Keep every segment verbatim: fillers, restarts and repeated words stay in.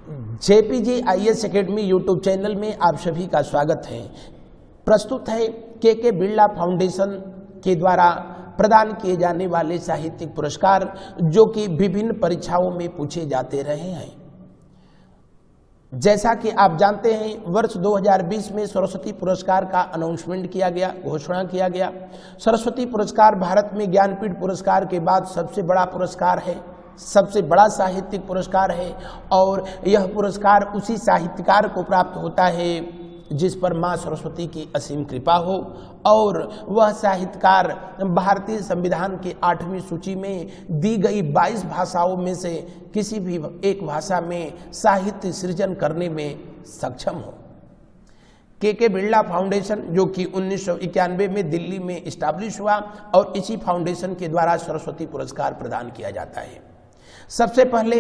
JPG IAS academy YouTube channel में आप सभी का स्वागत है। प्रस्तुत है के के बिरला फाउंडेशन के द्वारा प्रदान किए जाने वाले साहित्यिक पुरस्कार, जो कि विभिन्न परीक्षाओं में पूछे जाते रहे हैं। जैसा कि आप जानते हैं, वर्ष दो हज़ार बीस में सरस्वती पुरस्कार का अनाउंसमेंट किया गया, घोषणा किया गया। सरस्वती पुरस्कार भारत में ज्ञानपीठ पुरस्कार के बाद सबसे बड़ा पुरस्कार है, सबसे बड़ा साहित्यिक पुरस्कार है और यह पुरस्कार उसी साहित्यकार को प्राप्त होता है जिस पर मां सरस्वती की असीम कृपा हो और वह साहित्यकार भारतीय संविधान की आठवीं सूची में दी गई बाईस भाषाओं में से किसी भी एक भाषा में साहित्य सृजन करने में सक्षम हो। के के बिरला फाउंडेशन, जो कि उन्नीस सौ इक्यानवे में दिल्ली में इस्टाब्लिश हुआ और इसी फाउंडेशन के द्वारा सरस्वती पुरस्कार प्रदान किया जाता है। सबसे पहले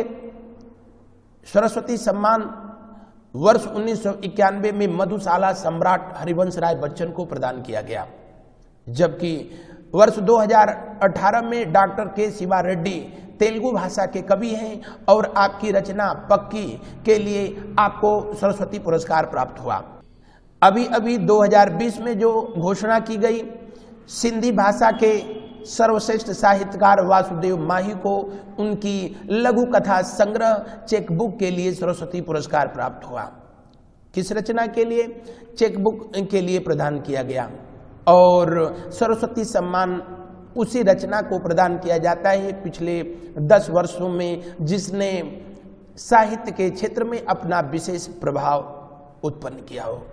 सरस्वती सम्मान वर्ष उन्नीस सौ इक्यानवे में मधुशाला सम्राट हरिवंश राय बच्चन को प्रदान किया गया, जबकि वर्ष दो हज़ार अठारह में डॉक्टर के शिवा रेड्डी तेलुगु भाषा के कवि हैं और आपकी रचना पक्की के लिए आपको सरस्वती पुरस्कार प्राप्त हुआ। अभी अभी दो हज़ार बीस में जो घोषणा की गई, सिंधी भाषा के सर्वश्रेष्ठ साहित्यकार वासुदेव माही को उनकी लघु कथा संग्रह चेकबुक के लिए सरस्वती पुरस्कार प्राप्त हुआ। किस रचना के लिए? चेकबुक के लिए प्रदान किया गया। और सरस्वती सम्मान उसी रचना को प्रदान किया जाता है पिछले दस वर्षों में जिसने साहित्य के क्षेत्र में अपना विशेष प्रभाव उत्पन्न किया हो।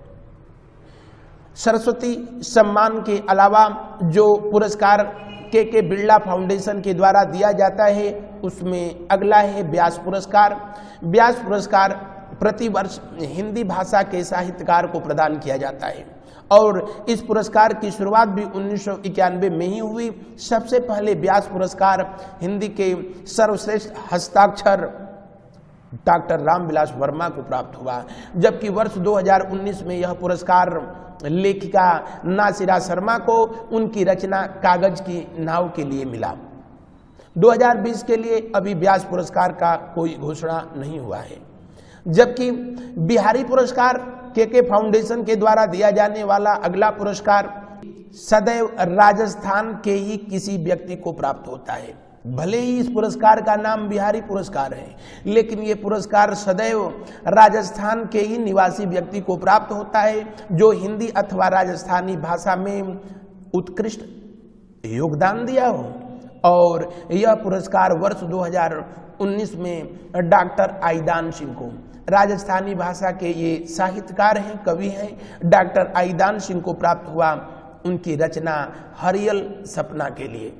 सरस्वती सम्मान के अलावा जो पुरस्कार के के बिरला फाउंडेशन के द्वारा दिया जाता है, उसमें अगला है व्यास पुरस्कार। व्यास पुरस्कार प्रतिवर्ष हिंदी भाषा के साहित्यकार को प्रदान किया जाता है और इस पुरस्कार की शुरुआत भी उन्नीस सौ इक्यानवे में ही हुई। सबसे पहले व्यास पुरस्कार हिंदी के सर्वश्रेष्ठ हस्ताक्षर डॉक्टर रामविलास वर्मा को प्राप्त हुआ, जबकि वर्ष दो हज़ार उन्नीस में यह पुरस्कार लेखिका नासिरा शर्मा को उनकी रचना कागज की नाव के लिए मिला। दो हज़ार बीस के लिए अभी व्यास पुरस्कार का कोई घोषणा नहीं हुआ है। जबकि बिहारी पुरस्कार के के फाउंडेशन के द्वारा दिया जाने वाला अगला पुरस्कार सदैव राजस्थान के ही किसी व्यक्ति को प्राप्त होता है। भले ही इस पुरस्कार का नाम बिहारी पुरस्कार है, लेकिन ये पुरस्कार सदैव राजस्थान के ही निवासी व्यक्ति को प्राप्त होता है जो हिंदी अथवा राजस्थानी भाषा में उत्कृष्ट योगदान दिया हो। और यह पुरस्कार वर्ष दो हज़ार उन्नीस में डॉक्टर आईदान सिंह को, राजस्थानी भाषा के ये साहित्यकार हैं, कवि हैं, डॉक्टर आईदान सिंह को प्राप्त हुआ उनकी रचना हरियल सपना के लिए।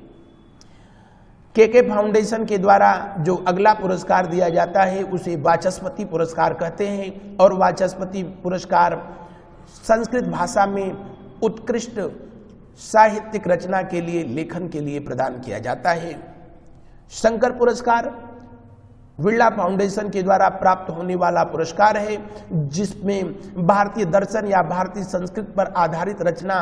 के के फाउंडेशन के द्वारा जो अगला पुरस्कार दिया जाता है उसे वाचस्पति पुरस्कार कहते हैं और वाचस्पति पुरस्कार संस्कृत भाषा में उत्कृष्ट साहित्यिक रचना के लिए, लेखन के लिए प्रदान किया जाता है। शंकर पुरस्कार बिरला फाउंडेशन के द्वारा प्राप्त होने वाला पुरस्कार है जिसमें भारतीय दर्शन या भारतीय संस्कृत पर आधारित रचना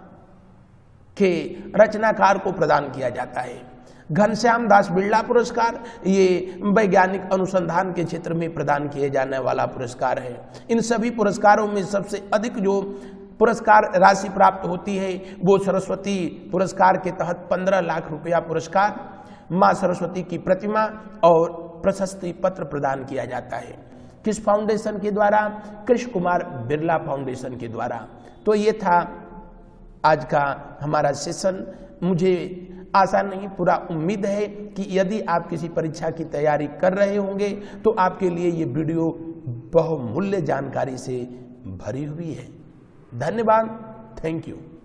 के रचनाकार को प्रदान किया जाता है। घनश्याम दास बिरला पुरस्कार ये वैज्ञानिक अनुसंधान के क्षेत्र में प्रदान किए जाने वाला पुरस्कार है। इन सभी पुरस्कारों में सबसे अधिक जो पुरस्कार राशि प्राप्त होती है वो सरस्वती पुरस्कार के तहत पंद्रह लाख रुपया पुरस्कार, मां सरस्वती की प्रतिमा और प्रशस्ति पत्र प्रदान किया जाता है। किस फाउंडेशन के द्वारा? कृष्ण कुमार बिरला फाउंडेशन के द्वारा। तो ये था आज का हमारा सेशन। मुझे आशा नहीं, पूरा उम्मीद है कि यदि आप किसी परीक्षा की तैयारी कर रहे होंगे तो आपके लिए ये वीडियो बहुमूल्य जानकारी से भरी हुई है। धन्यवाद। Thank you.